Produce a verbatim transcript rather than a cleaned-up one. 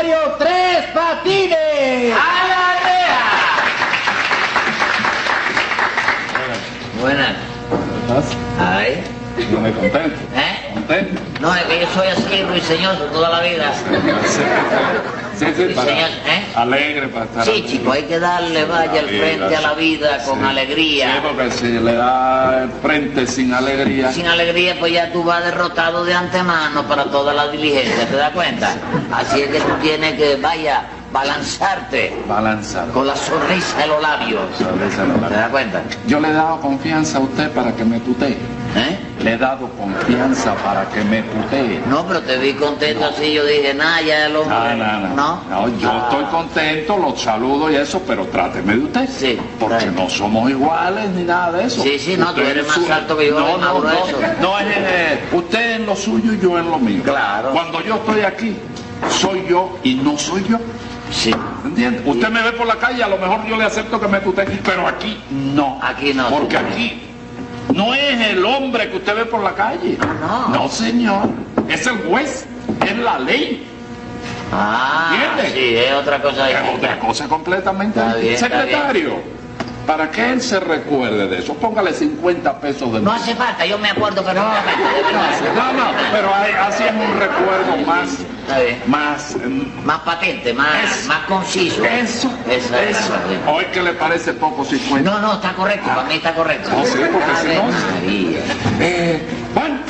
secretario Tres Patines. ¡A la reja! Buenas. ¿Cómo estás? Ay. No me contento. ¿Eh? ¿Contento? No, es que yo soy así, ruiseñoso toda la vida. Sí, sí, Sí, para, señor, ¿eh? alegre para estar. Sí, chico, hay que darle, vaya, al vida, frente a la vida con sí. alegría. Sí, porque si le da el frente sin alegría. Sin alegría, pues ya tú vas derrotado de antemano para toda la diligencia, ¿te das cuenta? Así es que tú tienes que, vaya, balanzarte Balanzar. con la sonrisa en los labios. Sonrisa en los labios. ¿Te das cuenta? Yo le he dado confianza a usted para que me tutee. ¿Eh? Le he dado confianza para que me tutee. No, pero te vi contento así, yo dije, nada, ya el hombre... No, no, no. ¿No? No, yo Ah. estoy contento, los saludo y eso, pero tráteme de usted. Sí, Porque claro. no somos iguales ni nada de eso. Sí, sí, no, tú Usted eres en más su- alto que yo, No, eres más no, grueso. no, no es eh, usted en lo suyo y yo en lo mío. Claro. Cuando yo estoy aquí, soy yo y no soy yo. Sí. ¿Entiende? Usted me ve por la calle, a lo mejor yo le acepto que me tutee, pero aquí no. Aquí no. Porque aquí no es el hombre que usted ve por la calle. No. No, señor. Es el juez, es la ley. Ah, ¿Entiende? sí, es otra cosa Es distinta. otra cosa completamente Está bien, distinta. está Secretario, para que él se recuerde de eso, póngale cincuenta pesos de No hace falta, yo me acuerdo perfectamente, de verdad. No, no, pero hay- así es un recuerdo más, Está bien. más, mm, Más patente, más, Eso. más conciso. eso, Eso, eso. eso. Hoy que le parece poco cincuenta. No, no, está correcto, para mí está correcto. No, sí, porque Ave si no- María. Eh, bueno,